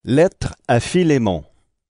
Lettre à Philémon.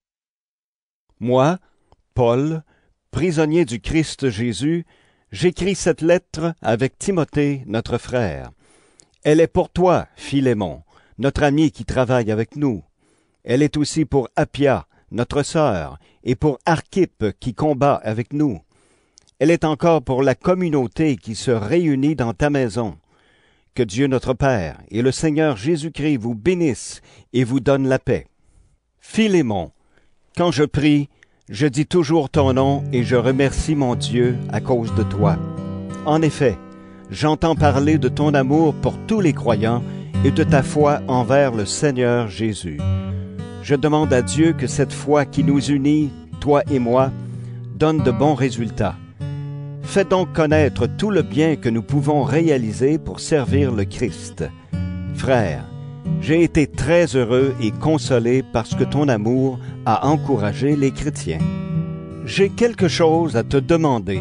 Moi, Paul, prisonnier du Christ Jésus, j'écris cette lettre avec Timothée, notre frère. Elle est pour toi, Philémon, notre ami qui travaille avec nous. Elle est aussi pour Appia, notre sœur, et pour Archippe qui combat avec nous. Elle est encore pour la communauté qui se réunit dans ta maison. Que Dieu notre Père et le Seigneur Jésus-Christ vous bénissent et vous donnent la paix. Philémon, quand je prie, je dis toujours ton nom et je remercie mon Dieu à cause de toi. En effet, j'entends parler de ton amour pour tous les croyants et de ta foi envers le Seigneur Jésus. Je demande à Dieu que cette foi qui nous unit, toi et moi, donne de bons résultats. Fais donc connaître tout le bien que nous pouvons réaliser pour servir le Christ. Frère, j'ai été très heureux et consolé parce que ton amour a encouragé les chrétiens. J'ai quelque chose à te demander.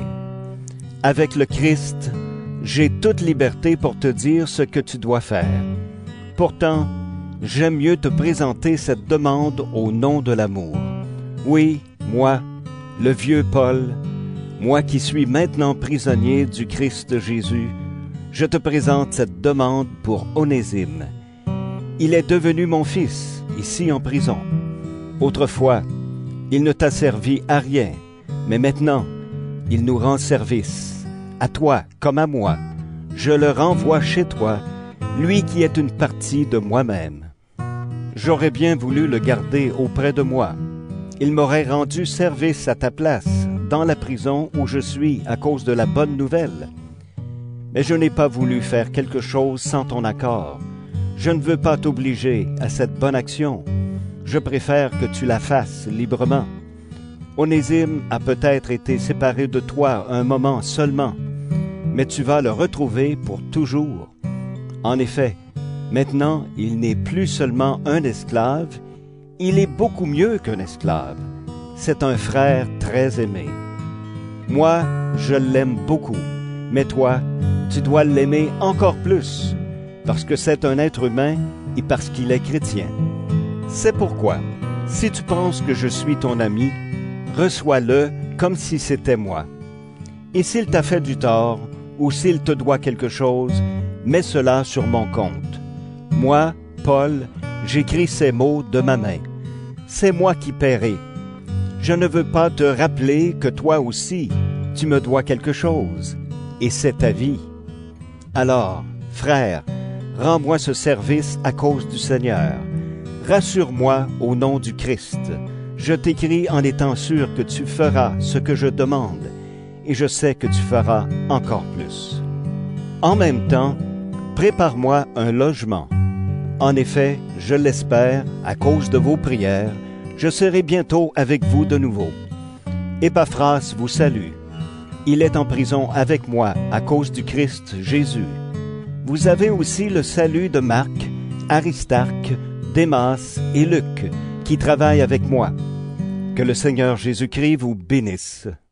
Avec le Christ, j'ai toute liberté pour te dire ce que tu dois faire. Pourtant, j'aime mieux te présenter cette demande au nom de l'amour. Oui, moi, le vieux Paul, moi qui suis maintenant prisonnier du Christ Jésus, je te présente cette demande pour Onésime. Il est devenu mon fils, ici en prison. Autrefois, il ne t'a servi à rien, mais maintenant, il nous rend service. À toi comme à moi, je le renvoie chez toi, lui qui est une partie de moi-même. J'aurais bien voulu le garder auprès de moi. Il m'aurait rendu service à ta place, dans la prison où je suis à cause de la bonne nouvelle. Mais je n'ai pas voulu faire quelque chose sans ton accord. Je ne veux pas t'obliger à cette bonne action. Je préfère que tu la fasses librement. Onésime a peut-être été séparé de toi un moment seulement, mais tu vas le retrouver pour toujours. En effet, maintenant, il n'est plus seulement un esclave, il est beaucoup mieux qu'un esclave. C'est un frère très aimé. Moi, je l'aime beaucoup, mais toi, tu dois l'aimer encore plus, parce que c'est un être humain et parce qu'il est chrétien. C'est pourquoi, si tu penses que je suis ton ami, reçois-le comme si c'était moi. Et s'il t'a fait du tort, ou s'il te doit quelque chose, mets cela sur mon compte. Moi, Paul, j'écris ces mots de ma main. C'est moi qui paierai. Je ne veux pas te rappeler que toi aussi, tu me dois quelque chose, et c'est ta vie. Alors, frère, rends-moi ce service à cause du Seigneur. Rassure-moi au nom du Christ. Je t'écris en étant sûr que tu feras ce que je demande, et je sais que tu feras encore plus. En même temps, prépare-moi un logement. En effet, je l'espère, à cause de vos prières, je serai bientôt avec vous de nouveau. Épaphras vous salue. Il est en prison avec moi à cause du Christ Jésus. Vous avez aussi le salut de Marc, Aristarque, Démas et Luc, qui travaillent avec moi. Que le Seigneur Jésus-Christ vous bénisse.